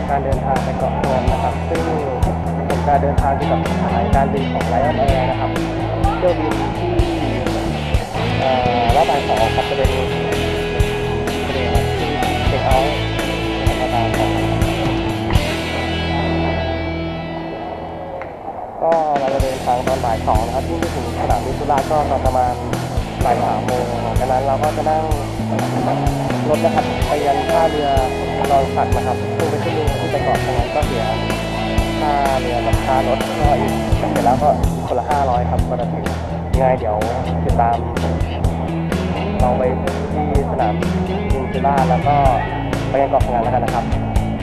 การเดินทางไปเกาะพะงันนะครับซึ่งเป็นการเดินทางเกี่ยวกับสายการบินของ Lion Air นะครับเที่ยวบินที่รอบบ่ายสองครับจะเป็นที่เช็คเอาท์ธรรมดาของก็เราจะเดินทางตอนบ่ายสองนะครับที่ถึงสนามบินสุราษฎร์ก็ตอนประมาณบ่ายสามโมงจากนั้นเราก็จะนั่งรถนะครับไปยังท่าเรือดอนสัตว์นะครับซึ่งเป็นที่เรือที่ไปเกาะพะงันก็เสียค่าเรือกับค่ารถก็อีกเสร็จแล้วก็คนละ500ครับก็จะถึงยังไงเดี๋ยวติดตามเราไปที่สนามบินสุราษฎร์แล้วก็ไปยังเกาะพะงันแล้วกันนะครับ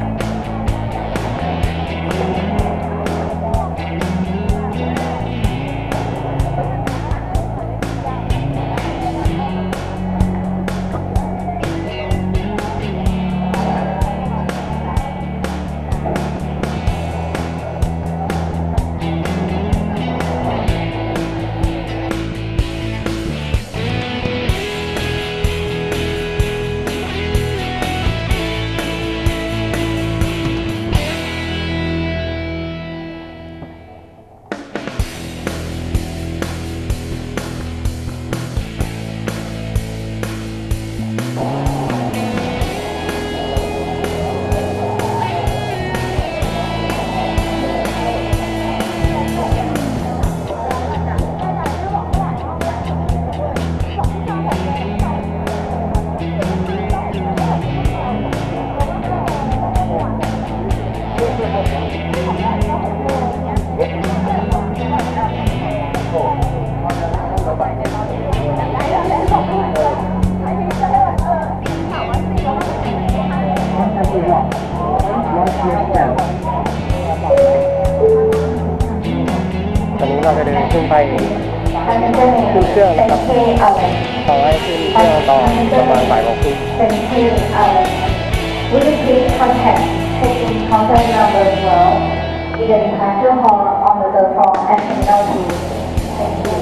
ตอนนี้เราจะเดินขึ้นไปขึ้นเครื่องนะครับต่อให้ขึ้นเครื่องตอนประมาณบ่ายโมงครึ่ง Would you please contact check-in counter number 12 in the departure hall on the third floor at Terminal 2. Thank you.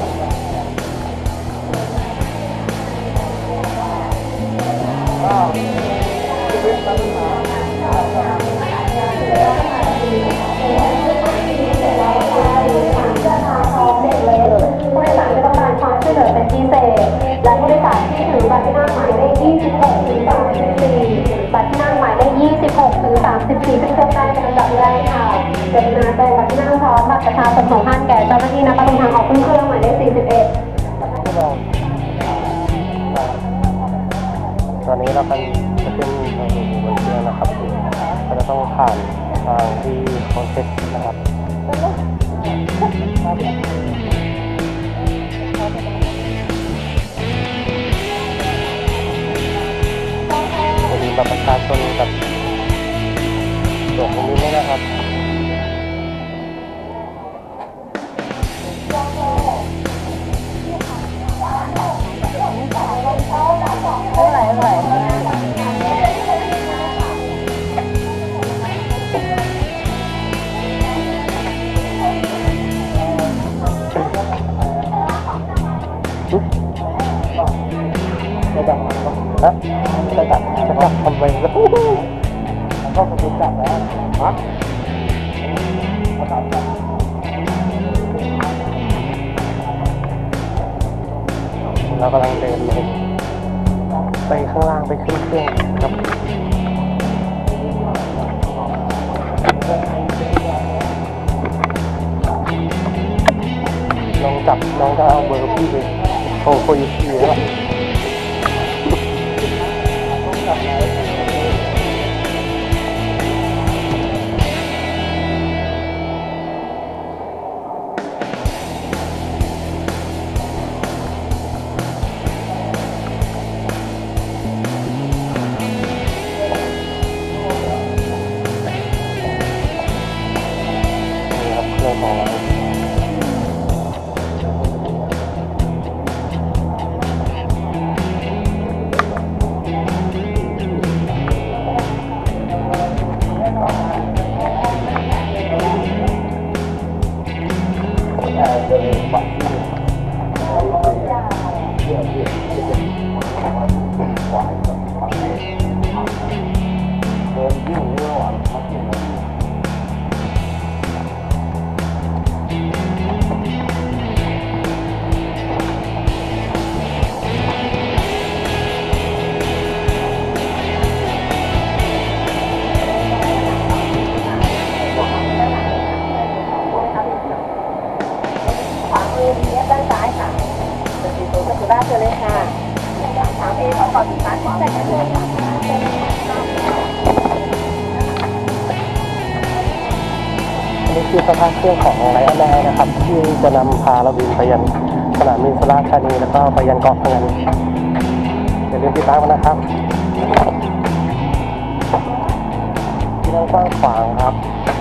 ผู้โดยสารที่ต้องการความช่วยเหลือเป็นพิเศษและผู้โดยสารที่ถือบัตรที่นั่งหมายเลข26 ถึง 34 บัตรที่นั่งหมายเลข26 ถึง 34ขึ้นเครื่องได้เป็นลำดับแรกค่ะกรุณาแจ้งบัตรที่นั่งพร้อมบัตรประชาชนของท่านแก่เจ้าหน้าที่นักประตูทางออกขึ้นเครื่องหมายเลข41 ตอนนี้เรากำลังจะขึ้นบนเครื่องนะครับเราจะต้องผ่านทางที่เขาเช็คนะครับมีบัตรประชาชนกับตัวตรงนี้ด้วยนะครับจะจับทำไมแล้วก็กระตุ้นจับแล้วฮะเรากำลังเดินลงไปข้างล่างไปขึ้นเครื่องครับลองจับน้องจะเอาเบอร์พี่ไปโทรคุยทีแล้วบ้านเจอเลยค่ะ3A ขอต่อสินค้าของแต่งเลยค่ะอันนี้คือสภาพเครื่องของไลออนแอร์นะครับที่จะนำพาเราบินไปยังสนามบินสุราษฎร์ธานีแล้วก็ไปยังเกาะพะงันอย่าลืมติดตามกันนะครับที่นั่งกว้างขวางครับ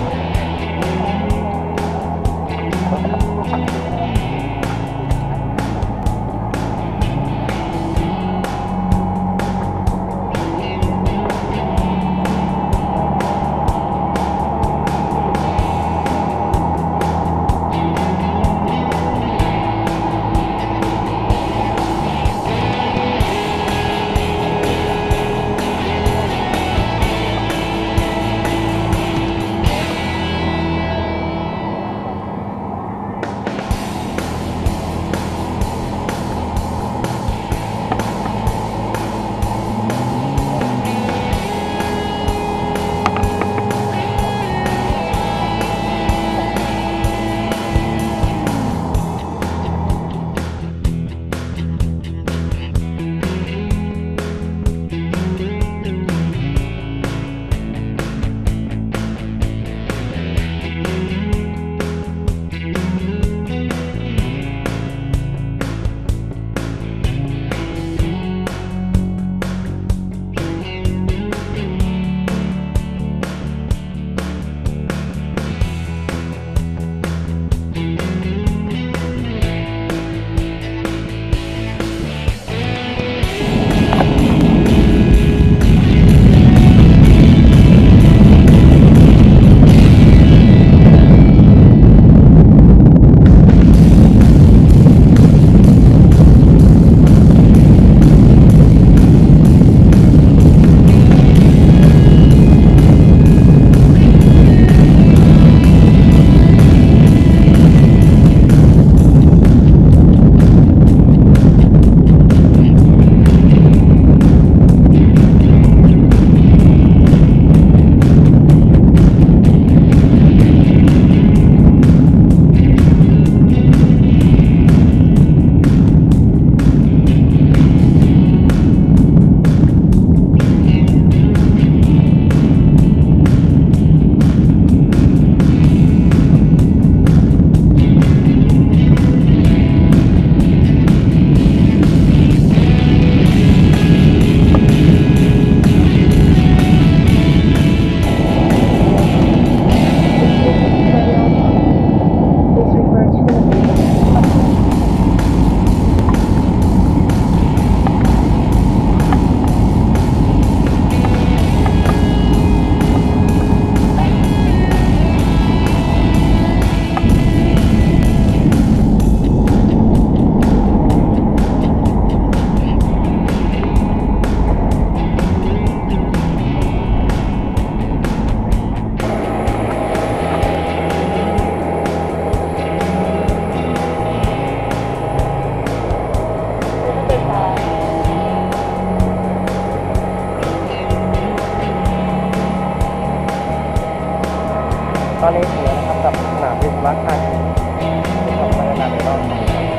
ตอนนี้ถึงแล้วนะครับกับสนามบินสุราษฎร์ธานีที่ทำพัฒนาในรอบ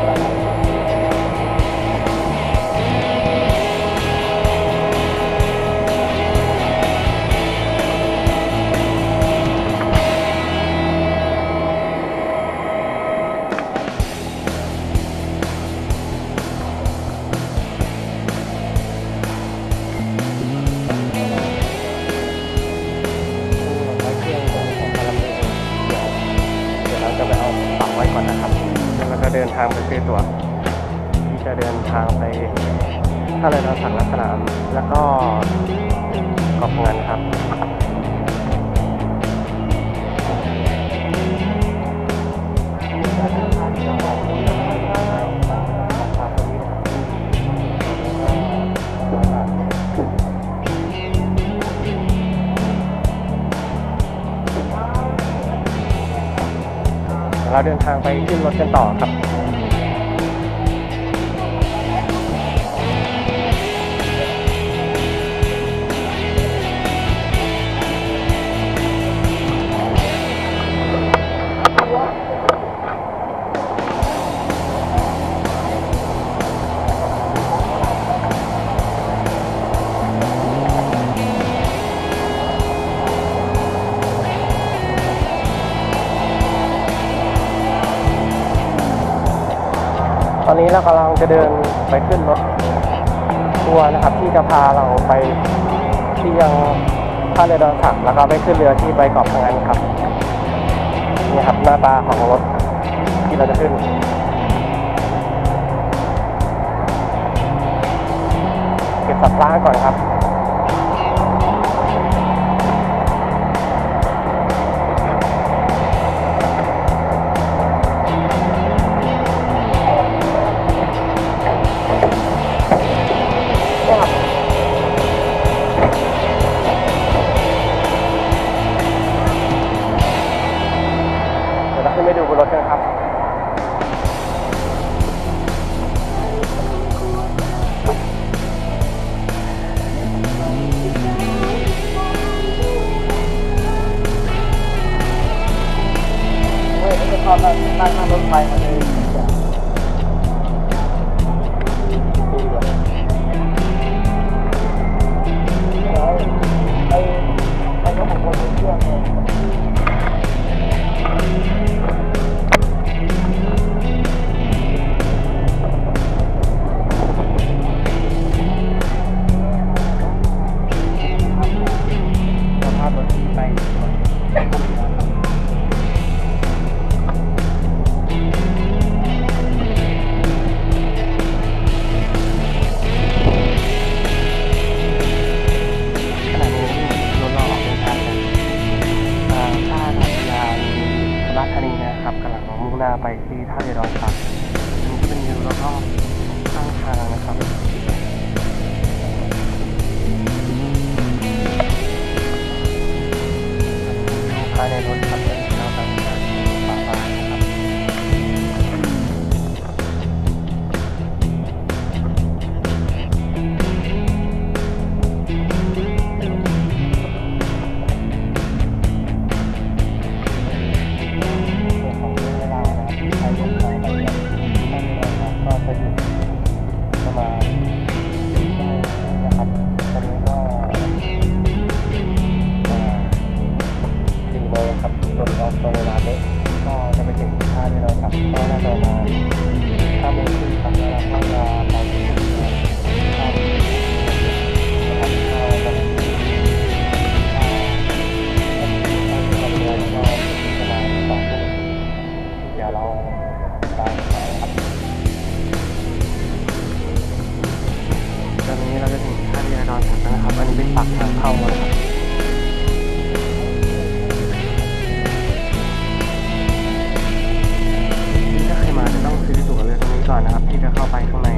จะไปเอาปักไว้ก่อนนะครับแล้วก็เดินทางไปซื้อตั๋วที่จะเดินทางไปท่าเรือดอนสักและสนามแล้วก็เกาะพะงันครับเราเดินทางไปขึ้นรถกันต่อครับอนนี้เรากำลังจะเดินไปขึ้นรถทัวร์นะครับที่จะพาเราไปที่ยังท่าเรือดอนสักแล้วก็ไปขึ้นเรือที่ไปเกาะพะงันครับนี่ครับหน้าตาของรถที่เราจะขึ้นเก็บสัมภาระก่อนครับขึ้นไปดูบนรถกันครับเฮ้ยจะเข้านั่งรถไฟมาเลยไอ้ก็ของคนเชื่อเลยหน้าไปที่ท่าเรือดอนสักนี่ก็เป็นวิวรอบๆข้างทางนะครับภายในรถครับเป็นชาวต่างชาติป่าไม้นะครับตอนเวลาเล็กก็จะไปถึงท่าที่เราขับก็น่าจะมา5 โมงครึ่งครับแล้วเราก็จะไปที่ท่าเรือนะครับก็จะเป็นก็ประมาณ2 ทุ่มเดี๋ยวเราตามไปครับตอนนี้เราจะถึงท่าเรือดอนสักนะครับอันนี้เป็นปากทางเข้านะครับก่อนนะครับที่จะเข้าไปข้างใน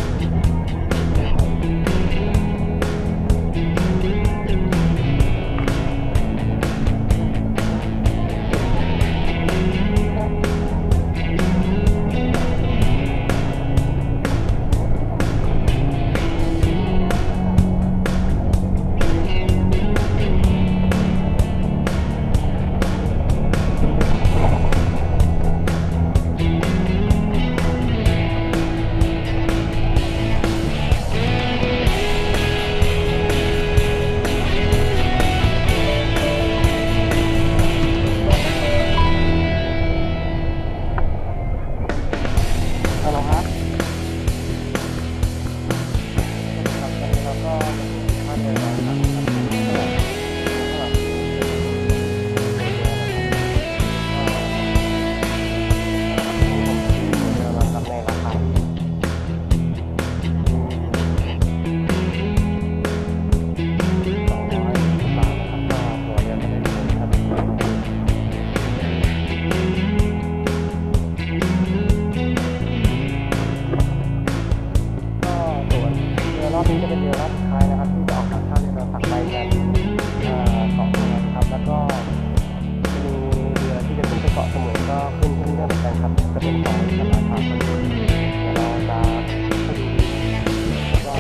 รอบนี้จะเป็นเรือรอบสุดท้ายนะครับที่จะออกจากท่าเรือดอนสักไปยังเกาะพะงันครับแล้วก็จะมีเรือที่จะขึ้นไปเกาะสมุยก็ขึ้นเรื่อยๆเหมือนกันครับจะเป็นของสมาคมคนเดี๋ยวเราจะไปดูแล้วก็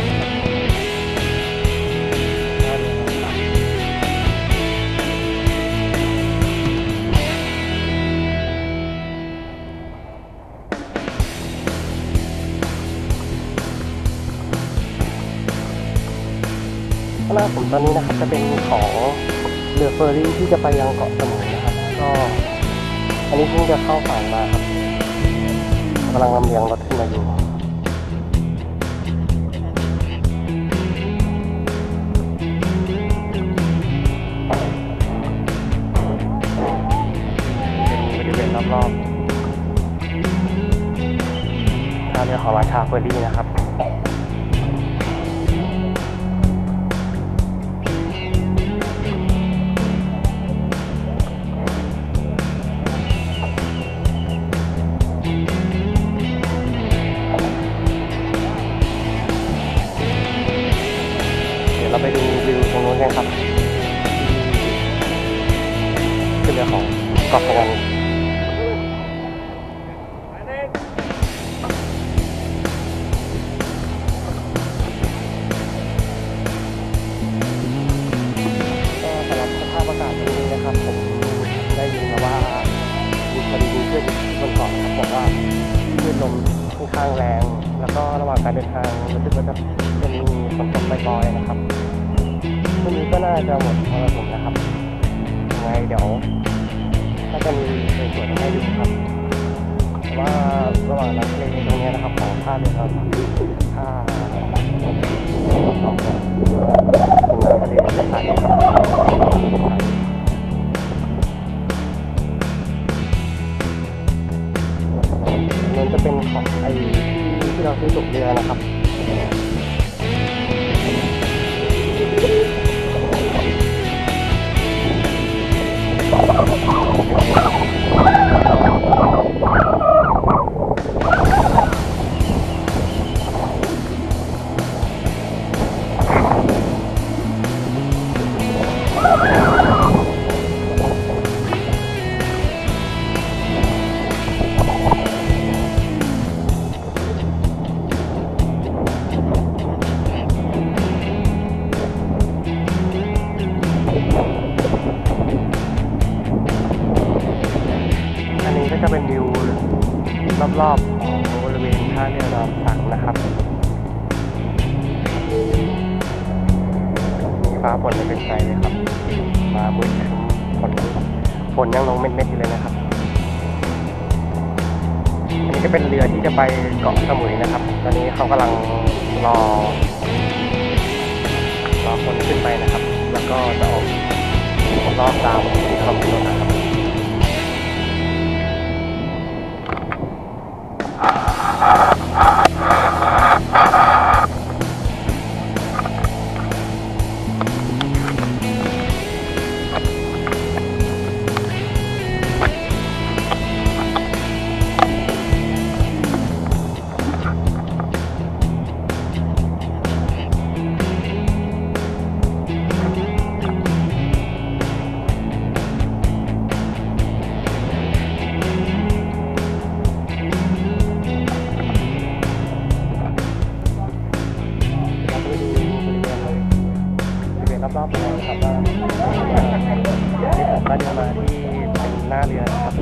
ท่าเรือดอนสักข้างหน้าผมตอนนี้นะครับจะเป็นของเรือเฟอร์รี่ที่จะไปยังเกาะสมุยนะครับก็อันนี้เพิ่งจะเข้าฝั่งมาครับกำลังลำเลียงรถขึ้นมาอยู่เป็นบริเวณรอบๆท่าเรือของราชาเฟอร์รี่นะครับเราไปดูวิวตรงนู้นกันครับที่เรือของเกาะพะงันก็สำหรับสภาพอากาศตรงนี้นะครับผมได้ยินมาว่ามีพอดีเพื่อนบนเกาะครับบอกว่าคลื่นลมค่อนข้างแรงแล้วก็ระหว่างการเดินทางรู้สึกว่าจะมีฝนตกปล่อยๆนะครับวันนี้ก็น่าจะหมดมรสุมนะครับยังไงเดี๋ยวก็จะมีสวยๆให้ดูครับแต่ว่าระหว่างน้ำทะเลตรงนี้นะครับของท่าเรือครับท่าของน้ำทะเลใสครับมันจะเป็นของไอ้ที่เราซื้อตั๋วเรือนะครับจะเป็นวิวรอบๆของบริเวณท่าเรือดอนสักนะครับมีฟ้าฝนเป็นใจเลยครับมามืดฝนยังลงเม็ดๆอยู่เลยนะครับอันนี้ก็เป็นเรือที่จะไปเกาะสมุยนะครับตอนนี้เขากำลังรอคนขึ้นไปนะครับแล้วก็จะออกรอบตามที่เขากำหนดนะครับรอบๆเลยครับว่าที่ผมก็เดินมาที่เป็นหน้าเรือนะครับ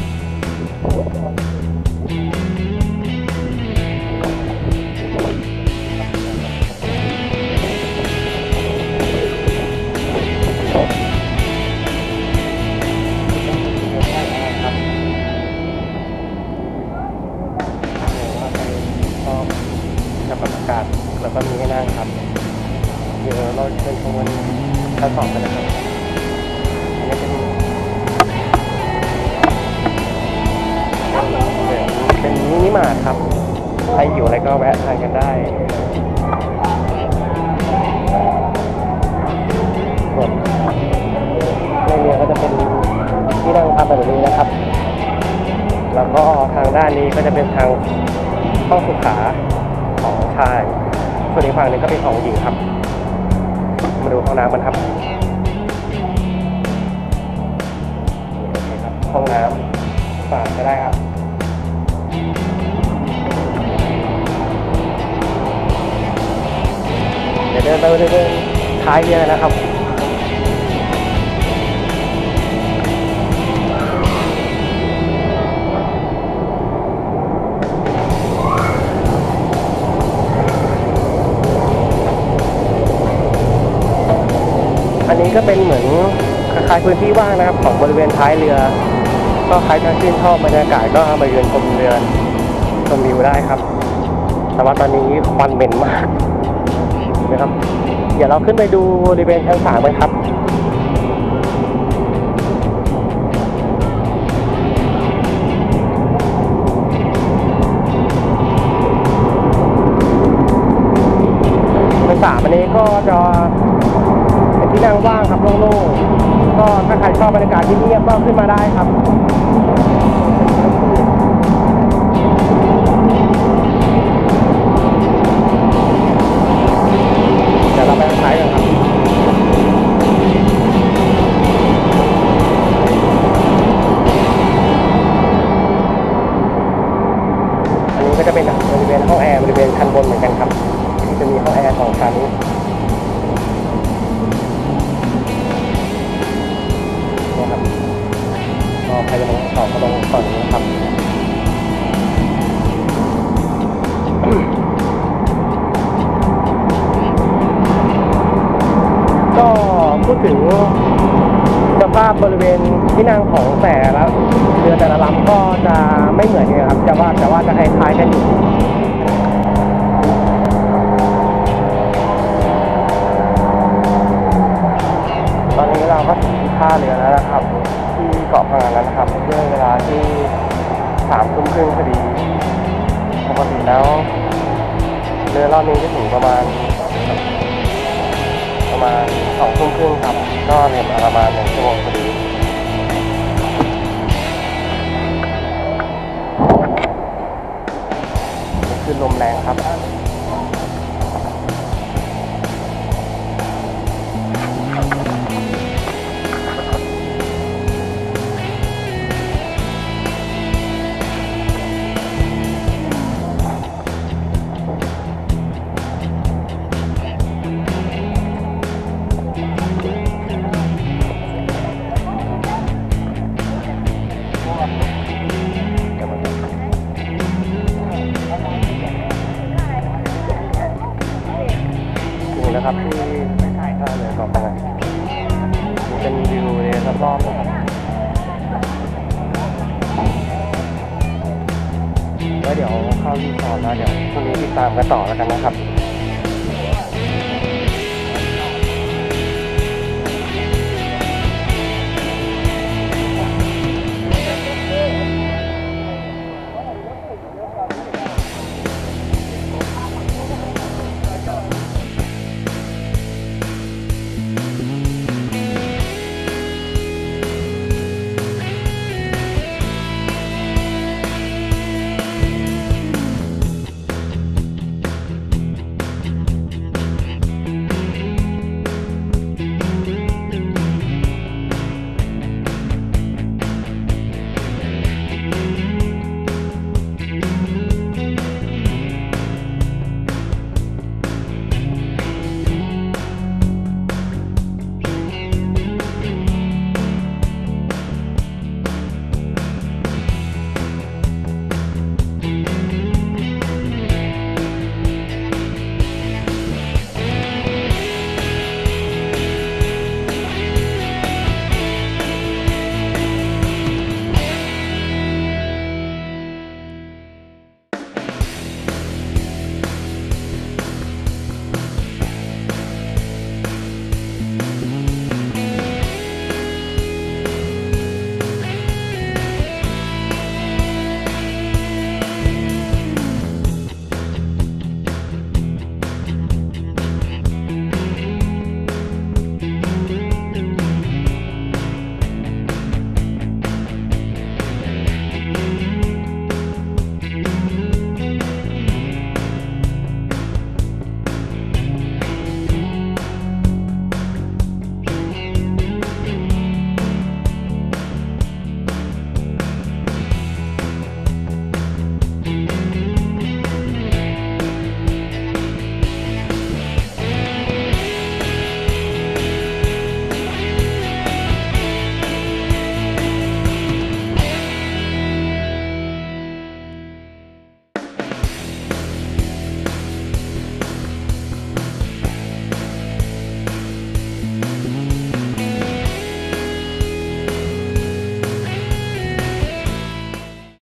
กับบรรยากาศแล้วก็มีให้นั่งครับเดี๋ยวเราเชิญชมชั้น 2กันนะครับอันนี้เป็นมินิมาร์ทครับใครอยู่อะไรก็แวะทานกันได้ส่วนในเรือก็จะเป็นที่นั่งพักแบบนี้นะครับแล้วก็ทางด้านนี้ก็จะเป็นทางห้องสุขาของชายส่วนอีกฝั่งหนึ่งก็เป็นของหญิงครับมาดูห้องน้ำกันครับโอเคครับห้องน้ำฝากจะได้ครับเดี๋ยวเดินไปเรื่อยๆท้ายเรือนะครับอันนี้ก็เป็นเหมือนคล้ายๆพื้นที่ว่างนะครับของบริเวณท้ายเรือก็ใครจะชื่นชอบบรรยากาศก็มายืนชมเรือชมวิวได้ครับ แต่ว่าตอนนี้ควันเหม็นมากนะครับ เดี๋ยวเราขึ้นไปดูบริเวณชั้น3กันครับชั้น3อันนี้ก็จะเป็นที่นั่งว่างครับโล่งๆก็ถ้าใครชอบบรรยากาศที่เงียบก็ขึ้นมาได้ครับเดี๋ยวเราไปทางซ้ายกันครับอันนี้ก็จะเป็นบริเวณห้องแอร์บริเวณชั้นบนเหมือนกันครับที่จะมีห้องแอร์2 ชั้นนะครับก็ใครจะลงต่อก็ลงฝั่งนี้นะครับ ก็พูดถึงสภาพบริเวณที่นั่งของแต่ละเรือแต่ละลำก็จะไม่เหมือนกันครับแต่ว่าจะคล้ายๆกันอยู่ตอนนี้เราก็ถึงท่าเรือแล้วนะครับที่เกาะพังงานแล้วนะครับด้วยเวลาที่3 ทุ่มครึ่งพอดีปกติแล้วเรือรอบนี้จะถึงประมาณ 2 ทุ่มครึ่งครับก็เรียนประมาณ1 ชั่วโมงพอดีขึ้นลมแรงครับนะครับที่ท่าเรือเกาะพังงานเป็นวิวเลยรอบๆนะครับแล้วเดี๋ยวเข้ารีสอร์ทแล้วเดี๋ยวพรุ่งนี้ติดตามกันต่อแล้วกันนะครับ